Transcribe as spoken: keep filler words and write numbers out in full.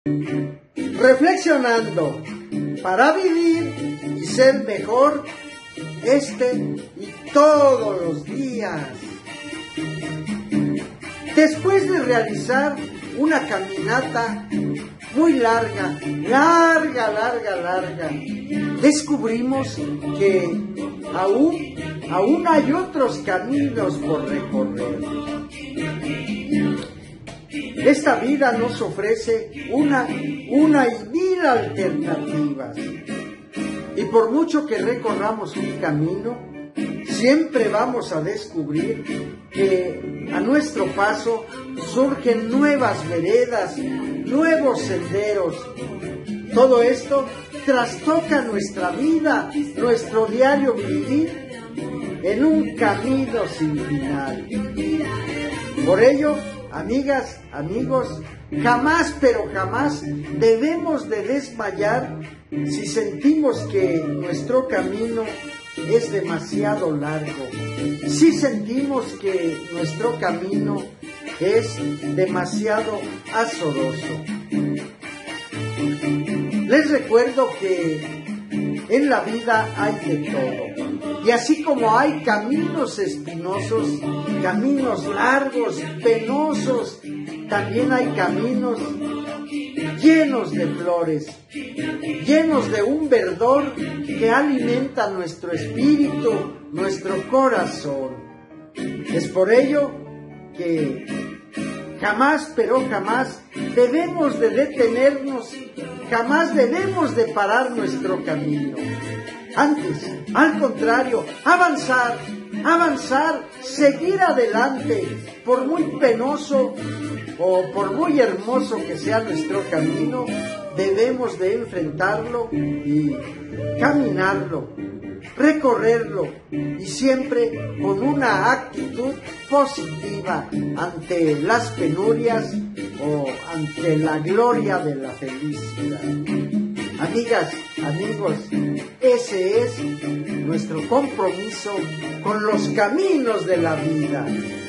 reflexionando para vivir y ser mejor este y todos los días. Después de realizar una caminata muy larga, larga, larga, larga, descubrimos que aún, aún hay otros caminos por recorrer. Esta vida nos ofrece una, una y mil alternativas. Y por mucho que recorramos un camino, siempre vamos a descubrir que a nuestro paso surgen nuevas veredas, nuevos senderos. Todo esto trastoca nuestra vida, nuestro diario vivir en un camino sin final. Por ello, amigas, amigos, jamás, pero jamás debemos de desmayar si sentimos que nuestro camino es demasiado largo, si sentimos que nuestro camino es demasiado azoroso. Les recuerdo que en la vida hay de todo, y así como hay caminos espinosos, caminos largos, penosos, también hay caminos llenos de flores, llenos de un verdor que alimenta nuestro espíritu, nuestro corazón. Es por ello que jamás, pero jamás debemos de detenernos, jamás debemos de parar nuestro camino. Antes, al contrario, avanzar, avanzar, seguir adelante, por muy penoso o por muy hermoso que sea nuestro camino, debemos de enfrentarlo y caminarlo, recorrerlo, y siempre con una actitud positiva ante las penurias o ante la gloria de la felicidad. Amigas, amigos, ese es nuestro compromiso con los caminos de la vida.